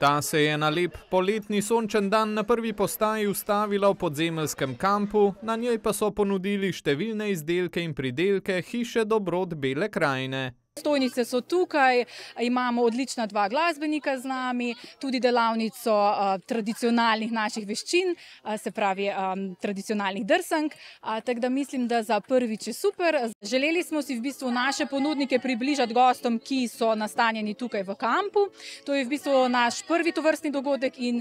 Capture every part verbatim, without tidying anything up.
Ta se je na lep poletni sončen dan na prvi postaji ustavila v podzemeljskem kampu, na njej pa so ponudili številne izdelke in pridelke hiše Dobrod Bele krajine. Stojnice so tukaj, imamo odlična dva glasbenika z nami, tudi delavnico uh, tradicionalnih naših veščin, uh, se pravi um, tradicionalnih drsank, uh, tako da mislim, da za prvič je super. Želeli smo si v bistvu naše ponudnike približati gostom, ki so nastanjeni tukaj v kampu. To je v bistvu naš prvi tovrstni dogodek in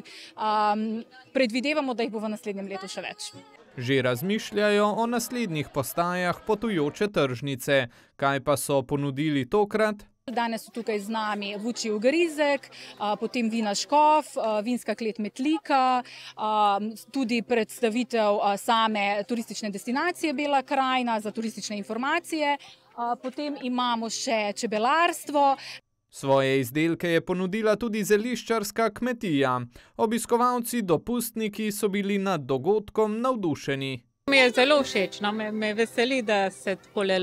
um, predvidevamo, da jih bo v naslednjem letu še več. Že razmišljajo o naslednjih postajah potujoče tržnice. Kaj pa so ponudili tokrat? Danes so tukaj z nami Vučji ugrizek, potem Vina Škof, vinska klet Metlika, tudi predstavitev same turistične destinacije Bela krajina za turistične informacije. Potem imamo še čebelarstvo. Svoje izdelke je ponudila tudi zeliščarska kmetija. Obiskovalci dopustniki so bili nad dogodkom navdušeni. Mi je zelo všeč, no? me, me veseli, da se takole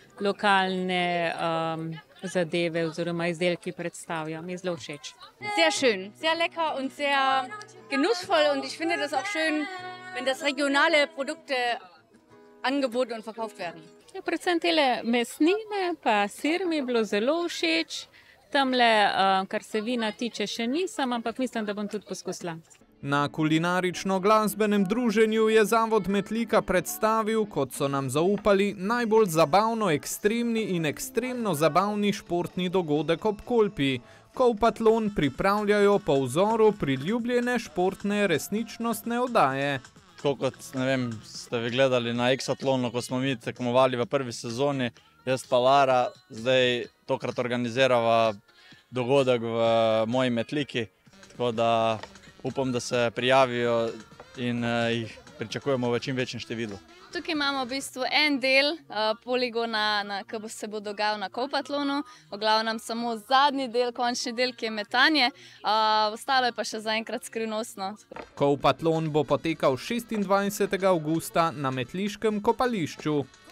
lokalne um, zadeve oziroma izdelki predstavljajo. Mi je zelo všeč. Sehr schön, sehr lecker und sehr genussvoll und ich finde das auch schön, wenn das regionale Produkte angeboten und verkauft werden. Ja, predvsem tele mesnine pa sir mi je bilo zelo všeč. Tamle, kar se vina tiče, še nisem, ampak mislim, da bom tudi poskusila. Na kulinarično-glasbenem druženju je Zavod Metlika predstavil, kot so nam zaupali, najbolj zabavno ekstremni in ekstremno zabavni športni dogodek ob Kolpi. Kovpatlon pripravljajo po vzoru priljubljene športne resničnostne oddaje. Tako kot, ne vem, ste vi gledali na Exatlonu, ko smo mi tekmovali v prvi sezoni, jaz pa Lara, zdaj tokrat organizirava dogodek v moji Metliki, tako da upam, da se prijavijo in jih pričakujemo v čim večjem številu. Tukaj imamo v bistvu en del uh, poligona, na, ki bo se bo dogajal na Kovpatlonu, v glavnem samo zadnji del, končni del, ki je metanje, uh, ostalo je pa še zaenkrat skrivnostno. Kovpatlon bo potekal šestindvajsetega avgusta na metliškem kopališču.